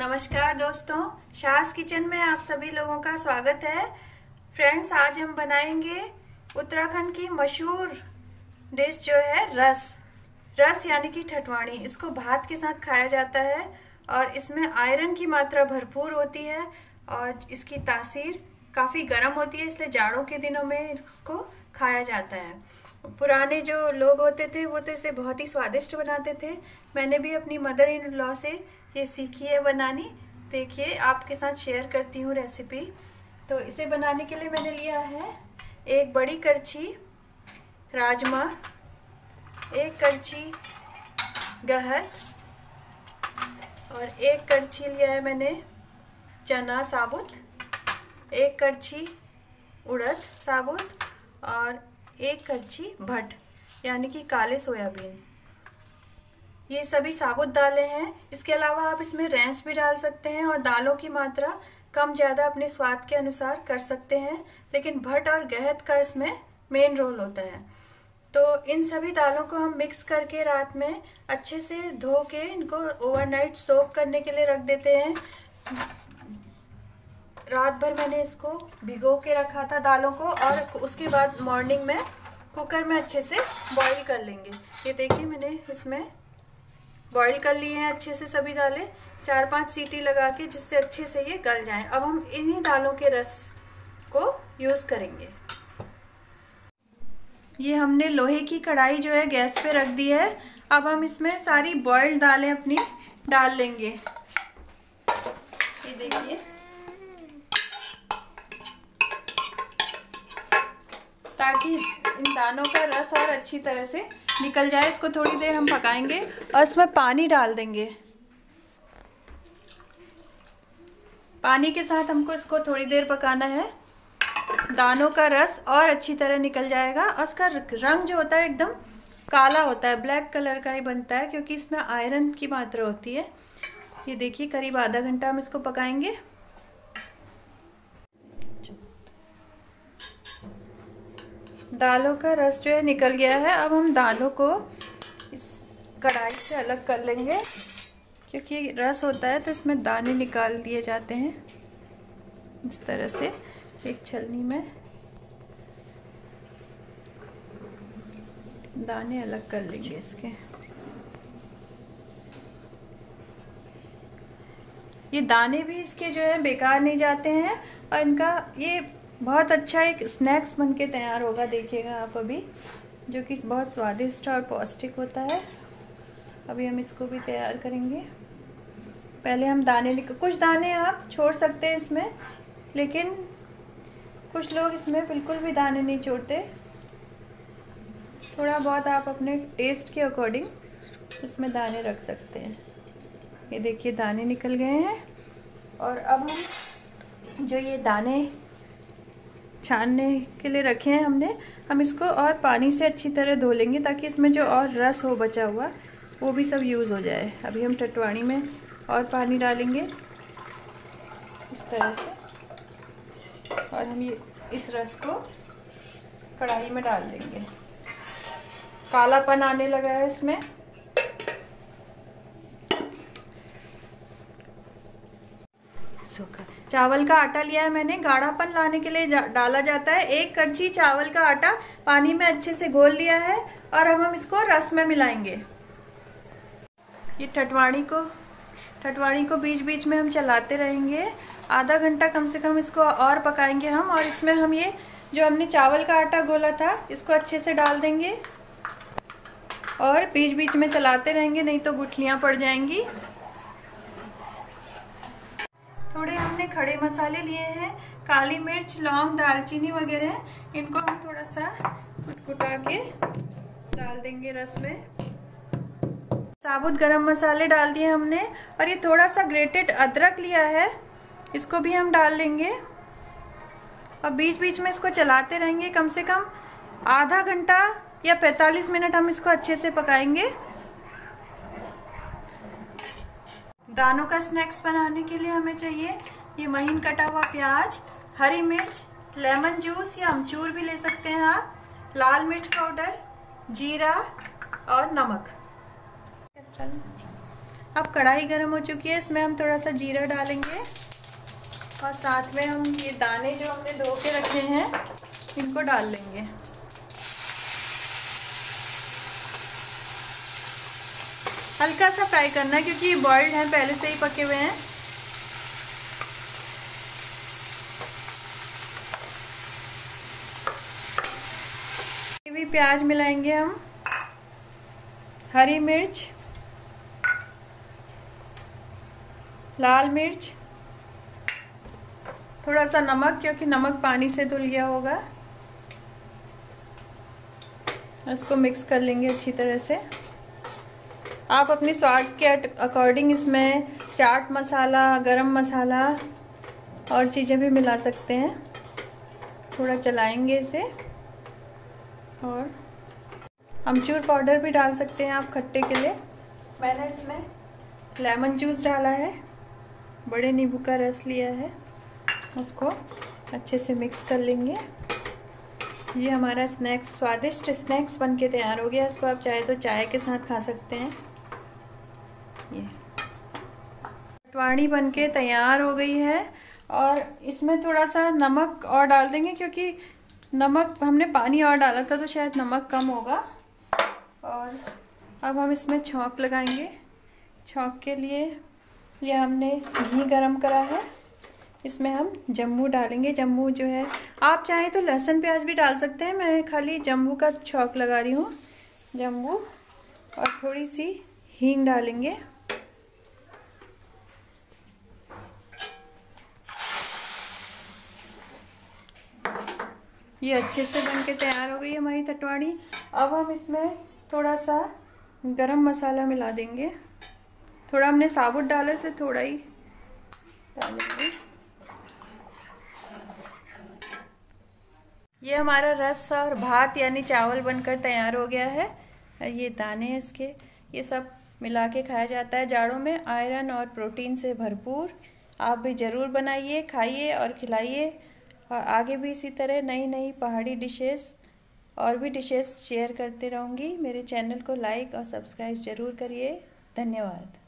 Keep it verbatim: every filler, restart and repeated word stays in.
नमस्कार दोस्तों, शाहस किचन में आप सभी लोगों का स्वागत है। फ्रेंड्स, आज हम बनाएंगे उत्तराखंड की मशहूर डिश जो है रस रस यानी कि ठटवाणी। इसको भात के साथ खाया जाता है और इसमें आयरन की मात्रा भरपूर होती है और इसकी तासीर काफ़ी गर्म होती है, इसलिए जाड़ों के दिनों में इसको खाया जाता है। पुराने जो लोग होते थे वो तो इसे बहुत ही स्वादिष्ट बनाते थे। मैंने भी अपनी मदर इन लॉ से ये सीखी है बनानी। देखिए, आपके साथ शेयर करती हूँ रेसिपी। तो इसे बनाने के लिए मैंने लिया है एक बड़ी करछी राजमा, एक करछी गहर और एक करछी लिया है मैंने चना साबुत, एक करछी उड़द साबुत और एक करछी भट यानी कि काले सोयाबीन। ये सभी साबुत दालें हैं। इसके अलावा आप इसमें रैंच भी डाल सकते हैं और दालों की मात्रा कम ज़्यादा अपने स्वाद के अनुसार कर सकते हैं, लेकिन भट और गहत का इसमें मेन रोल होता है। तो इन सभी दालों को हम मिक्स करके रात में अच्छे से धो के इनको ओवरनाइट सोक करने के लिए रख देते हैं। रात भर मैंने इसको भिगो के रखा था दालों को और उसके बाद मॉर्निंग में कुकर में अच्छे से बॉईल कर लेंगे। ये देखिए, मैंने इसमें बॉईल कर लिए हैं अच्छे से सभी दालें, चार पांच सीटी लगा के, जिससे अच्छे से ये गल जाएं। अब हम इन्हीं दालों के रस को यूज करेंगे। ये हमने लोहे की कढ़ाई जो है गैस पे रख दी है। अब हम इसमें सारी बॉइल्ड दालें अपनी डाल लेंगे। ये देखिए, ताकि इन दानों का रस और अच्छी तरह से निकल जाए। इसको थोड़ी देर हम पकाएंगे और इसमें पानी डाल देंगे। पानी के साथ हमको इसको थोड़ी देर पकाना है। दानों का रस और अच्छी तरह निकल जाएगा और इसका रंग जो होता है एकदम काला होता है, ब्लैक कलर का ही बनता है, क्योंकि इसमें आयरन की मात्रा होती है। ये देखिए, करीब आधा घंटा हम इसको पकाएंगे। दालों का रस जो है निकल गया है। अब हम दालों को इस कढ़ाई से अलग कर लेंगे, क्योंकि रस होता है तो इसमें दाने निकाल दिए जाते हैं। इस तरह से एक छलनी में दाने अलग कर लेंगे इसके। ये दाने भी इसके जो है बेकार नहीं जाते हैं और इनका ये बहुत अच्छा एक स्नैक्स बन के तैयार होगा, देखिएगा आप अभी, जो कि बहुत स्वादिष्ट और पौष्टिक होता है। अभी हम इसको भी तैयार करेंगे। पहले हम दाने निकल कुछ दाने आप छोड़ सकते हैं इसमें, लेकिन कुछ लोग इसमें बिल्कुल भी दाने नहीं छोड़ते। थोड़ा बहुत आप अपने टेस्ट के अकॉर्डिंग इसमें दाने रख सकते हैं। ये देखिए, दाने निकल गए हैं। और अब हम जो ये दाने छानने के लिए रखे हैं हमने, हम इसको और पानी से अच्छी तरह धो लेंगे, ताकि इसमें जो और रस हो बचा हुआ वो भी सब यूज़ हो जाए। अभी हम ठटवाणी में और पानी डालेंगे इस तरह से, और हम ये इस रस को कढ़ाई में डाल देंगे। कालापन आने लगा है इसमें। चावल का आटा लिया है मैंने, गाढ़ापन लाने के लिए जा, डाला जाता है। एक करछी चावल का आटा पानी में अच्छे से घोल लिया है और अब हम इसको रस में मिलाएंगे। ये ठटवाणी को ठटवाणी को बीच बीच में हम चलाते रहेंगे। आधा घंटा कम से कम इसको और पकाएंगे हम। और इसमें हम ये जो हमने चावल का आटा घोला था इसको अच्छे से डाल देंगे और बीच बीच में चलाते रहेंगे, नहीं तो गुठलियां पड़ जाएंगी। थोड़े हमने खड़े मसाले लिए हैं, काली मिर्च, लौंग, दालचीनी वगैरह। इनको हम थोड़ा सा कुटकुटा के डाल देंगे रस में। साबुत गरम मसाले डाल दिए हमने, और ये थोड़ा सा ग्रेटेड अदरक लिया है, इसको भी हम डाल लेंगे। और बीच बीच में इसको चलाते रहेंगे। कम से कम आधा घंटा या पैंतालीस मिनट हम इसको अच्छे से पकाएंगे। दानों का स्नैक्स बनाने के लिए हमें चाहिए ये महीन कटा हुआ प्याज, हरी मिर्च, लेमन जूस या अमचूर भी ले सकते हैं आप, लाल मिर्च पाउडर, जीरा और नमक। अब कढ़ाई गर्म हो चुकी है, इसमें हम थोड़ा सा जीरा डालेंगे और साथ में हम ये दाने जो हमने धो के रखे हैं इनको डाल लेंगे। हल्का सा फ्राई करना है क्योंकि ये बॉइल्ड हैं, पहले से ही पके हुए हैं। ये भी प्याज मिलाएंगे हम, हरी मिर्च, लाल मिर्च, थोड़ा सा नमक क्योंकि नमक पानी से धुल गया होगा। इसको मिक्स कर लेंगे अच्छी तरह से। आप अपने स्वाद के अकॉर्डिंग इसमें चाट मसाला, गरम मसाला और चीज़ें भी मिला सकते हैं। थोड़ा चलाएंगे इसे और अमचूर पाउडर भी डाल सकते हैं आप खट्टे के लिए। मैंने इसमें लेमन जूस डाला है, बड़े नींबू का रस लिया है, उसको अच्छे से मिक्स कर लेंगे। ये हमारा स्नैक्स, स्वादिष्ट स्नैक्स बनके तैयार हो गया। इसको आप चाहे तो चाय के साथ खा सकते हैं। ये टवाणी बनके तैयार हो गई है और इसमें थोड़ा सा नमक और डाल देंगे क्योंकि नमक हमने पानी और डाला था तो शायद नमक कम होगा। और अब हम इसमें छौंक लगाएंगे। छौंक के लिए ये हमने घी गरम करा है, इसमें हम जम्बू डालेंगे। जम्बू जो है आप चाहें तो लहसुन प्याज भी डाल सकते हैं, मैं खाली जम्बू का छौंक लगा रही हूँ। जम्बू और थोड़ी सी हींग डालेंगे। ये अच्छे से बनके तैयार हो गई है हमारी टटवाणी। अब हम इसमें थोड़ा सा गरम मसाला मिला देंगे। थोड़ा हमने साबुत डाला इसलिए थोड़ा ही डालेंगे। ये हमारा रस और भात यानी चावल बनकर तैयार हो गया है। ये दाने हैं इसके, ये सब मिला के खाया जाता है जाड़ों में, आयरन और प्रोटीन से भरपूर। आप भी ज़रूर बनाइए, खाइए और खिलाइए। और आगे भी इसी तरह नई नई पहाड़ी डिशेस और भी डिशेस शेयर करते रहूँगी। मेरे चैनल को लाइक और सब्सक्राइब ज़रूर करिए। धन्यवाद।